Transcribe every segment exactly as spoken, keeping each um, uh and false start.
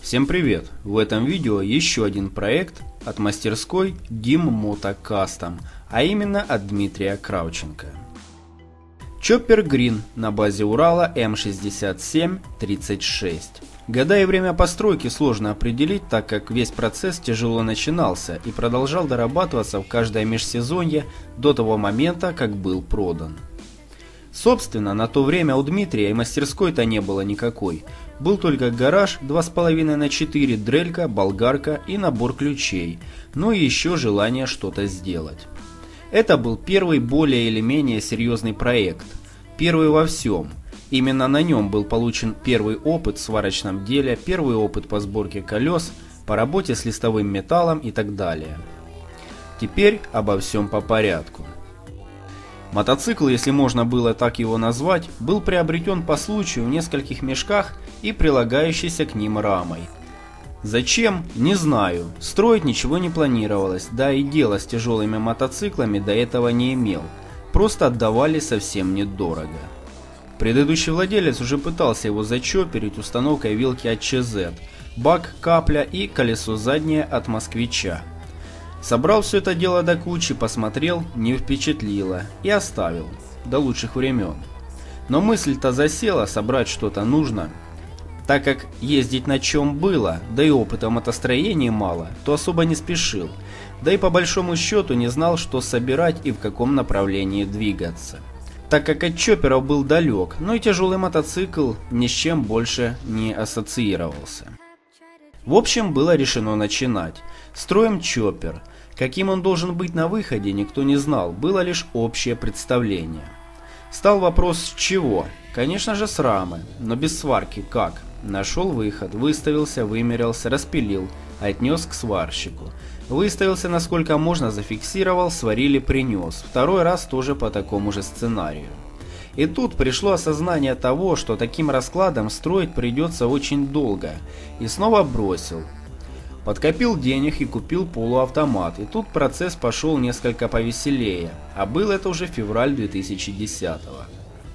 Всем привет! В этом видео еще один проект от мастерской Dim Moto Custom, а именно от Дмитрия Кравченко. Chopper Green на базе Урала эм шестьдесят семь тридцать шесть. Года и время постройки сложно определить, так как весь процесс тяжело начинался и продолжал дорабатываться в каждое межсезонье до того момента, как был продан. Собственно, на то время у Дмитрия и мастерской-то не было никакой. Был только гараж два с половиной на четыре, дрелька, болгарка и набор ключей, ну и еще желание что-то сделать. Это был первый более или менее серьезный проект, первый во всем. Именно на нем был получен первый опыт в сварочном деле, первый опыт по сборке колес, по работе с листовым металлом и так далее. Теперь обо всем по порядку. Мотоцикл, если можно было так его назвать, был приобретен по случаю в нескольких мешках и прилагающейся к ним рамой. Зачем? Не знаю. Строить ничего не планировалось, да и дело с тяжелыми мотоциклами до этого не имел. Просто отдавали совсем недорого. Предыдущий владелец уже пытался его зачоперить установкой вилки от че зет, бак, капля и колесо заднее от Москвича. Собрал все это дело до кучи, посмотрел, не впечатлило и оставил, до лучших времен. Но мысль-то засела, собрать что-то нужно. Так как ездить на чем было, да и опыта в мотостроении мало, то особо не спешил, да и по большому счету не знал, что собирать и в каком направлении двигаться. Так как от чопперов был далек, но и тяжелый мотоцикл ни с чем больше не ассоциировался. В общем, было решено начинать. Строим чоппер. Каким он должен быть на выходе, никто не знал, было лишь общее представление. Стал вопрос с чего? Конечно же с рамы, но без сварки как? Нашел выход, выставился, вымерялся, распилил, отнес к сварщику. Выставился насколько можно, зафиксировал, сварили, принес. Второй раз тоже по такому же сценарию. И тут пришло осознание того, что таким раскладом строить придется очень долго. И снова бросил. Подкопил денег и купил полуавтомат, и тут процесс пошел несколько повеселее, а был это уже февраль две тысячи десятого.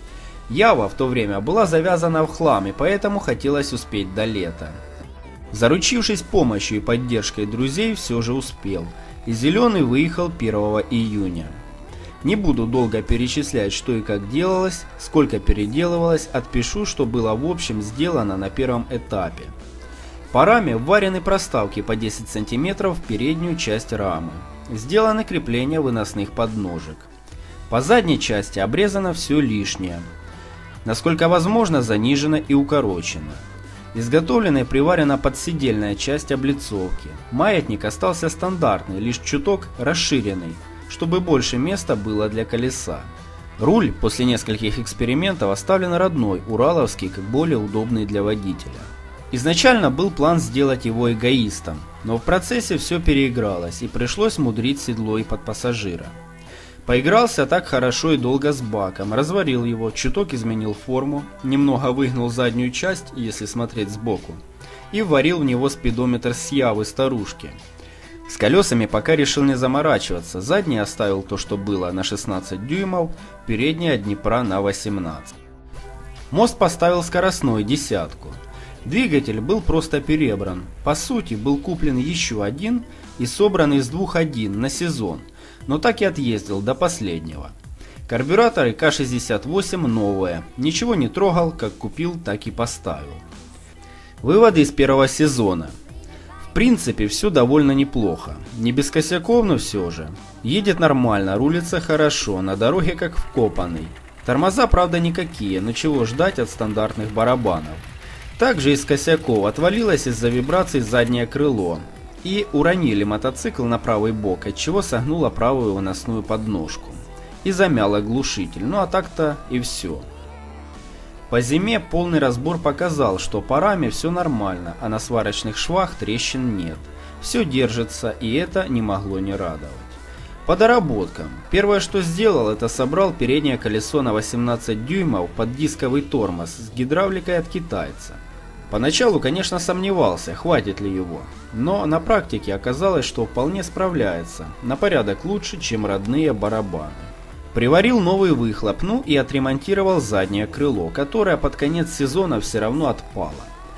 Ява в то время была завязана в хлам, и поэтому хотелось успеть до лета. Заручившись помощью и поддержкой друзей, все же успел, и Зеленый выехал первого июня. Не буду долго перечислять, что и как делалось, сколько переделывалось, отпишу, что было в общем сделано на первом этапе. По раме вварены проставки по десять сантиметров в переднюю часть рамы. Сделаны крепления выносных подножек. По задней части обрезано все лишнее. Насколько возможно, занижено и укорочено. Изготовлена и приварена подседельная часть облицовки. Маятник остался стандартный, лишь чуток расширенный, чтобы больше места было для колеса. Руль после нескольких экспериментов оставлен родной, ураловский, как более удобный для водителя. Изначально был план сделать его эгоистом, но в процессе все переигралось и пришлось мудрить седло и под пассажира. Поигрался так хорошо и долго с баком, разварил его, чуток изменил форму, немного выгнул заднюю часть, если смотреть сбоку, и вварил в него спидометр с Явы старушки. С колесами пока решил не заморачиваться, задний оставил то, что было, на шестнадцать дюймов, передний от Днепра на восемнадцать. Мост поставил скоростной, десятку. Двигатель был просто перебран, по сути был куплен еще один и собран из двух один на сезон, но так и отъездил до последнего. Карбюраторы ка шестьдесят восемь новые, ничего не трогал, как купил, так и поставил. Выводы из первого сезона. В принципе все довольно неплохо, не без косяков, но все же. Едет нормально, рулится хорошо, на дороге как вкопанный. Тормоза правда никакие, но чего ждать от стандартных барабанов. Также из косяков отвалилось из-за вибраций заднее крыло и уронили мотоцикл на правый бок, отчего согнуло правую выносную подножку и замяло глушитель, ну а так-то и все. По зиме полный разбор показал, что по раме все нормально, а на сварочных швах трещин нет. Все держится, и это не могло не радовать. По доработкам. Первое, что сделал, это собрал переднее колесо на восемнадцать дюймов под дисковый тормоз с гидравликой от китайца. Поначалу, конечно, сомневался, хватит ли его, но на практике оказалось, что вполне справляется, на порядок лучше, чем родные барабаны. Приварил новый выхлоп, ну и отремонтировал заднее крыло, которое под конец сезона все равно отпало.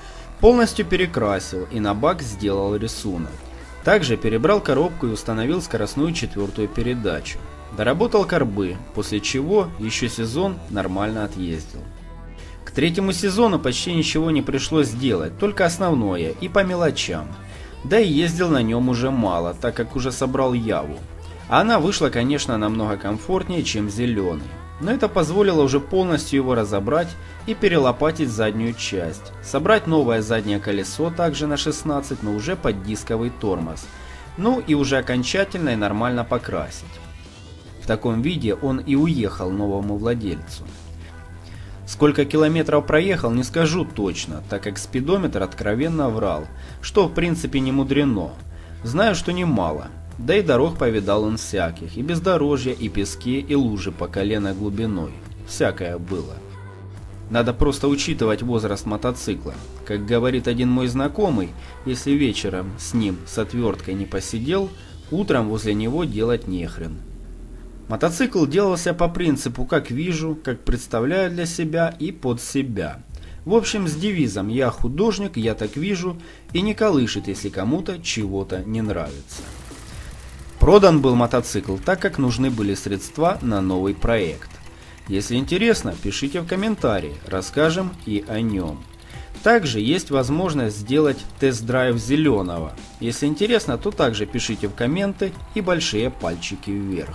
Полностью перекрасил и на бак сделал рисунок. Также перебрал коробку и установил скоростную четвертую передачу. Доработал карбы, после чего еще сезон нормально отъездил. К третьему сезону почти ничего не пришлось делать, только основное и по мелочам. Да и ездил на нем уже мало, так как уже собрал Яву. А она вышла, конечно, намного комфортнее, чем зеленый. Но это позволило уже полностью его разобрать и перелопатить заднюю часть. Собрать новое заднее колесо также на шестнадцать, но уже под дисковый тормоз. Ну и уже окончательно и нормально покрасить. В таком виде он и уехал новому владельцу. Сколько километров проехал, не скажу точно, так как спидометр откровенно врал, что в принципе не мудрено. Знаю, что немало. Да и дорог повидал он всяких, и бездорожья, и пески, и лужи по колено глубиной. Всякое было. Надо просто учитывать возраст мотоцикла. Как говорит один мой знакомый, если вечером с ним с отверткой не посидел, утром возле него делать нехрен. Мотоцикл делался по принципу «как вижу», «как представляю для себя» и «под себя». В общем, с девизом «я художник, я так вижу» и не колышет, если кому-то чего-то не нравится. Продан был мотоцикл, так как нужны были средства на новый проект. Если интересно, пишите в комментарии, расскажем и о нем. Также есть возможность сделать тест-драйв зеленого. Если интересно, то также пишите в комменты и большие пальчики вверх.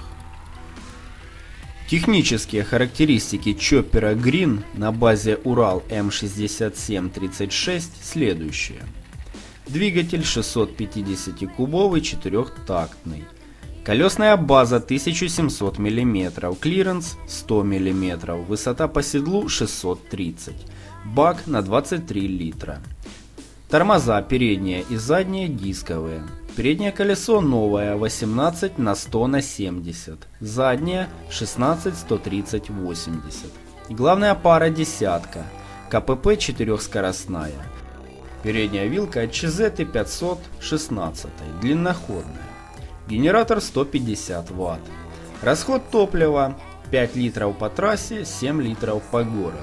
Технические характеристики чоппера Green на базе Урал эм шестьдесят семь тридцать шесть следующие. Двигатель шестьсот пятидесятикубовый четырехтактный. Колесная база тысяча семьсот миллиметров, клиренс сто миллиметров, высота по седлу шестьсот тридцать, бак на двадцать три литра. Тормоза передние и задние дисковые. Переднее колесо новое восемнадцать на сто на семьдесят, заднее шестнадцать сто тридцать восемьдесят. Главная пара десятка, КПП четырехскоростная. Передняя вилка от Чизеты пятьсот шестнадцать, длинноходная. Генератор сто пятьдесят ватт. Расход топлива пять литров по трассе, семь литров по городу.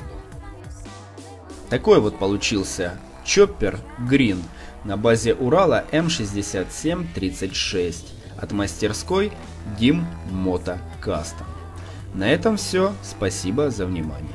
Такой вот получился чоппер Green на базе Урала эм шестьдесят семь тридцать шесть от мастерской Dim Moto Custom. На этом все. Спасибо за внимание.